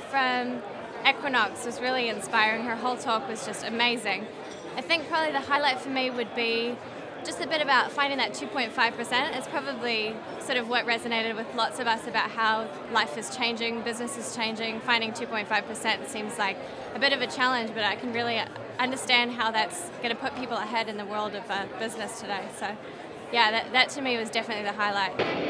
from Equinox was really inspiring. Her whole talk was just amazing. I think probably the highlight for me would be just a bit about finding that 2.5%. It's probably sort of what resonated with lots of us about how life is changing, business is changing. Finding 2.5% seems like a bit of a challenge, but I can really understand how that's going to put people ahead in the world of business today. So yeah, that to me was definitely the highlight.